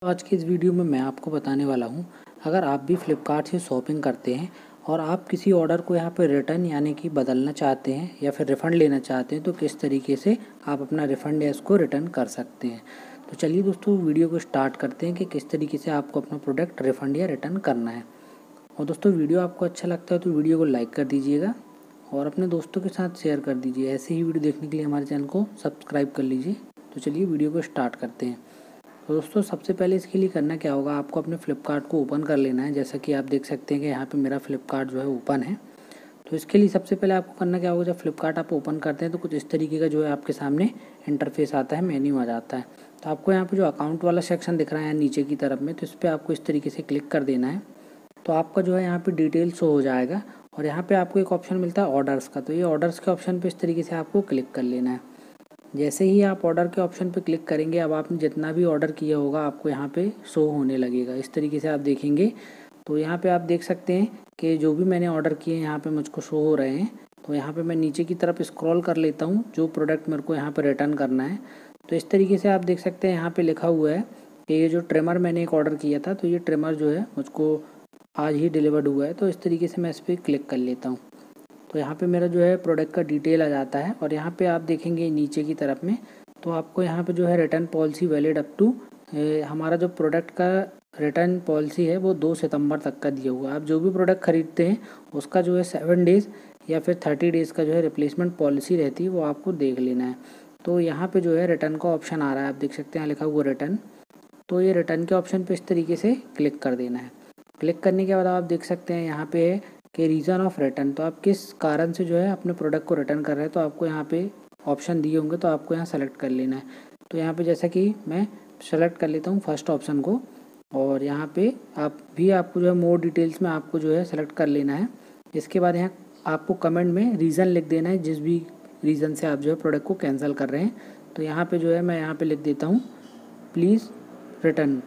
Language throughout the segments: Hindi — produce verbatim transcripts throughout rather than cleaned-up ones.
आज की इस वीडियो में मैं आपको बताने वाला हूं, अगर आप भी फ्लिपकार्ट से शॉपिंग करते हैं और आप किसी ऑर्डर को यहां पर रिटर्न यानी कि बदलना चाहते हैं या फिर रिफ़ंड लेना चाहते हैं तो किस तरीके से आप अपना रिफ़ंड या इसको रिटर्न कर सकते हैं। तो चलिए दोस्तों वीडियो को स्टार्ट करते हैं कि किस तरीके से आपको अपना प्रोडक्ट रिफ़ंड या रिटर्न करना है। और दोस्तों वीडियो आपको अच्छा लगता है तो वीडियो को लाइक कर दीजिएगा और अपने दोस्तों के साथ शेयर कर दीजिए। ऐसे ही वीडियो देखने के लिए हमारे चैनल को सब्सक्राइब कर लीजिए। तो चलिए वीडियो को स्टार्ट करते हैं। तो दोस्तों सबसे पहले इसके लिए करना क्या होगा, आपको अपने फ्लिपकार्ट को ओपन कर लेना है। जैसा कि आप देख सकते हैं कि यहाँ पे मेरा फ्लिपकार्ट जो है ओपन है। तो इसके लिए सबसे पहले आपको करना क्या होगा, जब फ्लिपकार्ट आप ओपन करते हैं तो कुछ इस तरीके का जो है आपके सामने इंटरफेस आता है, मेन्यू आ जाता है। तो आपको यहाँ पे जो अकाउंट वाला सेक्शन दिख रहा है नीचे की तरफ में, तो इस पर आपको इस तरीके से क्लिक कर देना है। तो आपका जो है यहाँ पे डिटेल शो हो जाएगा और यहाँ पे आपको एक ऑप्शन मिलता है ऑर्डर्स का। तो ये ऑर्डर्स के ऑप्शन पे इस तरीके से आपको क्लिक कर लेना है। जैसे ही आप ऑर्डर के ऑप्शन पे क्लिक करेंगे, अब आपने जितना भी ऑर्डर किया होगा आपको यहाँ पे शो होने लगेगा। इस तरीके से आप देखेंगे तो यहाँ पे आप देख सकते हैं कि जो भी मैंने ऑर्डर किए यहाँ पे मुझको शो हो रहे हैं। तो यहाँ पे मैं नीचे की तरफ स्क्रॉल कर लेता हूँ जो प्रोडक्ट मेरे को यहाँ पे रिटर्न करना है। तो इस तरीके से आप देख सकते हैं यहाँ पे लिखा हुआ है कि ये जो ट्रिमर मैंने एक ऑर्डर किया था, तो ये ट्रिमर जो है मुझको आज ही डिलीवर्ड हुआ है। तो इस तरीके से मैं इस पर क्लिक कर लेता हूँ। तो यहाँ पे मेरा जो है प्रोडक्ट का डिटेल आ जाता है और यहाँ पे आप देखेंगे नीचे की तरफ में, तो आपको यहाँ पे जो है return policy valid up to, हमारा जो प्रोडक्ट का रिटर्न पॉलिसी है वो दो सितंबर तक का दिया हुआ है। आप जो भी प्रोडक्ट खरीदते हैं उसका जो है सेवन डेज़ या फिर थर्टी डेज़ का जो है रिप्लेसमेंट पॉलिसी रहती है, वो आपको देख लेना है। तो यहाँ पर जो है रिटर्न का ऑप्शन आ रहा है, आप देख सकते हैं लिखा हुआ रिटर्न। तो ये रिटर्न के ऑप्शन पर इस तरीके से क्लिक कर देना है। क्लिक करने के बाद आप देख सकते हैं यहाँ पे है कि रीज़न ऑफ रिटर्न, तो आप किस कारण से जो है अपने प्रोडक्ट को रिटर्न कर रहे हैं। तो आपको यहाँ पे ऑप्शन दिए होंगे तो आपको यहाँ सेलेक्ट कर लेना है। तो यहाँ पे जैसा कि मैं सेलेक्ट कर लेता हूँ फर्स्ट ऑप्शन को, और यहाँ पे आप भी आपको जो है मोर डिटेल्स में आपको जो है सेलेक्ट कर लेना है। इसके बाद यहाँ आपको कमेंट में रीज़न लिख देना है, जिस भी रीज़न से आप जो है प्रोडक्ट को कैंसिल कर रहे हैं। तो यहाँ पर जो है मैं यहाँ पर लिख देता हूँ प्लीज़ रिटर्न।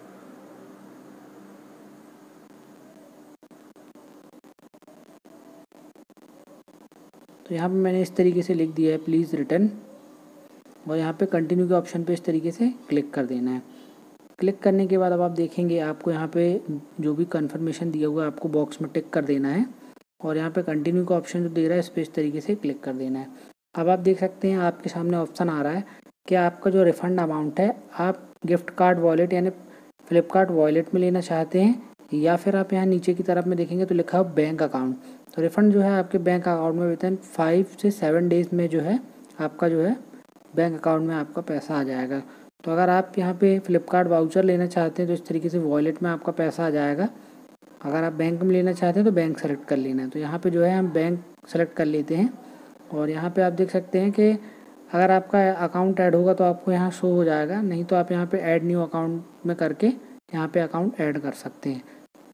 तो यहाँ पे मैंने इस तरीके से लिख दिया है प्लीज़ रिटर्न, और यहाँ पे कंटिन्यू के ऑप्शन पे इस तरीके से क्लिक कर देना है। क्लिक करने के बाद अब आप देखेंगे आपको यहाँ पे जो भी कंफर्मेशन दिया हुआ है आपको बॉक्स में टिक कर देना है, और यहाँ पे कंटिन्यू का ऑप्शन जो दे रहा है इस पर इस तरीके से क्लिक कर देना है। अब आप देख सकते हैं आपके सामने ऑप्शन आ रहा है कि आपका जो रिफ़ंड अमाउंट है आप गिफ्ट कार्ड वॉलेट यानी फ्लिपकार्ट वॉलेट में लेना चाहते हैं, या फिर आप यहाँ नीचे की तरफ में देखेंगे तो लिखा है बैंक अकाउंट। तो रिफ़ंड जो है आपके बैंक अकाउंट में विद इन फाइव से सेवन डेज़ में जो है आपका जो है बैंक अकाउंट में आपका पैसा आ जाएगा। तो अगर आप यहाँ पे फ्लिपकार्ट वाउचर लेना चाहते हैं तो इस तरीके से वॉलेट में आपका पैसा आ जाएगा। अगर आप बैंक में लेना चाहते हैं तो बैंक सेलेक्ट कर लेना है। तो यहाँ पे जो है हम बैंक सेलेक्ट कर लेते हैं, और यहाँ पे आप देख सकते हैं कि अगर आपका अकाउंट ऐड होगा तो आपको यहाँ शो हो जाएगा, नहीं तो आप यहाँ पे ऐड न्यू अकाउंट में करके यहाँ पे अकाउंट ऐड कर सकते हैं।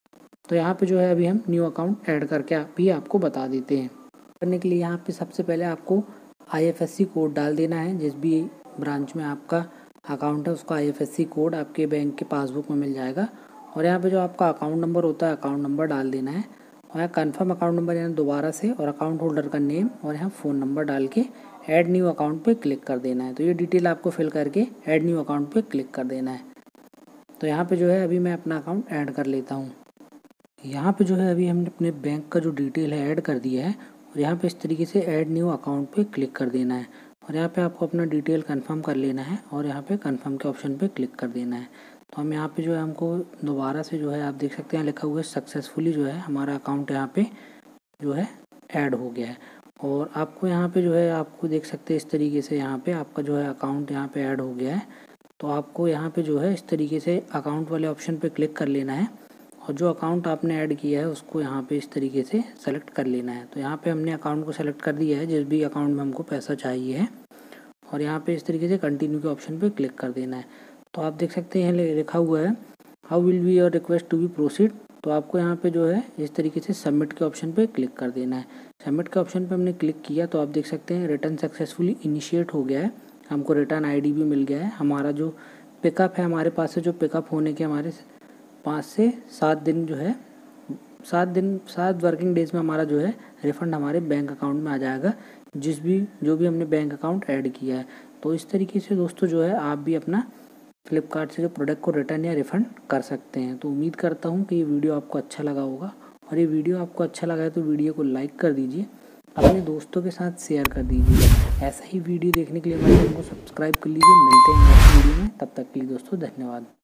तो यहाँ पे जो है अभी हम न्यू अकाउंट ऐड करके आप भी आपको बता देते हैं। करने के लिए यहाँ पे सबसे पहले आपको I F S C code डाल देना है। जिस भी ब्रांच में आपका अकाउंट है उसका I F S C code आपके बैंक के पासबुक में मिल जाएगा, और यहाँ पे जो आपका अकाउंट नंबर होता है अकाउंट नंबर डाल देना है, और यहाँ कन्फर्म अकाउंट नंबर यानी दोबारा से, और अकाउंट होल्डर का नेम, और यहाँ फ़ोन नंबर डाल के ऐड न्यू अकाउंट पर क्लिक कर देना है। तो ये डिटेल आपको फिल करके ऐड न्यू अकाउंट पर क्लिक कर देना है। तो यहाँ पर जो है अभी मैं अपना अकाउंट ऐड कर लेता हूँ। यहाँ पे जो है अभी हमने अपने बैंक का जो डिटेल है ऐड कर दिया है, और यहाँ पे इस तरीके से ऐड न्यू अकाउंट पे क्लिक कर देना है, और यहाँ पे आपको अपना डिटेल कंफर्म कर लेना है, और यहाँ पे कंफर्म के ऑप्शन पे क्लिक कर देना है। तो हम यहाँ पे जो है हमको दोबारा से जो है आप देख सकते हैं लिखा हुआ है सक्सेसफुली जो है हमारा अकाउंट यहाँ पे जो है ऐड हो गया है। और आपको यहाँ पे जो है आपको देख सकते हैं इस तरीके से यहाँ पे आपका जो है अकाउंट यहाँ पे ऐड हो गया है। तो आपको यहाँ पे जो है इस तरीके से अकाउंट वाले ऑप्शन पे क्लिक कर लेना है, और जो अकाउंट आपने ऐड किया है उसको यहाँ पे इस तरीके से सेलेक्ट कर लेना है। तो यहाँ पे हमने अकाउंट को सेलेक्ट कर दिया है जिस भी अकाउंट में हमको पैसा चाहिए है, और यहाँ पे इस तरीके से कंटिन्यू के ऑप्शन पे क्लिक कर देना है। तो आप देख सकते हैं लिखा हुआ है how will be your request to be proceed. तो आपको यहाँ पे जो है इस तरीके से सबमिट के ऑप्शन पे क्लिक कर देना है। सबमिट के ऑप्शन पे हमने क्लिक किया तो आप देख सकते हैं रिटर्न सक्सेसफुली इनिशिएट हो गया है, हमको रिटर्न आई डी भी मिल गया है। हमारा जो पिकअप है हमारे पास से जो पिकअप होने के हमारे पाँच से सात दिन जो है सात दिन सात वर्किंग डेज में हमारा जो है रिफ़ंड हमारे बैंक अकाउंट में आ जाएगा, जिस भी जो भी हमने बैंक अकाउंट ऐड किया है। तो इस तरीके से दोस्तों जो है आप भी अपना फ्लिपकार्ट से जो प्रोडक्ट को रिटर्न या रिफ़ंड कर सकते हैं। तो उम्मीद करता हूँ कि ये वीडियो आपको अच्छा लगा होगा, और ये वीडियो आपको अच्छा लगा है तो वीडियो को लाइक कर दीजिए, अपने दोस्तों के साथ शेयर कर दीजिए। ऐसा ही वीडियो देखने के लिए हमारे चैनल को सब्सक्राइब कर लीजिए। मिलते हैं नेक्स्ट वीडियो में, तब तक के लिए दोस्तों धन्यवाद।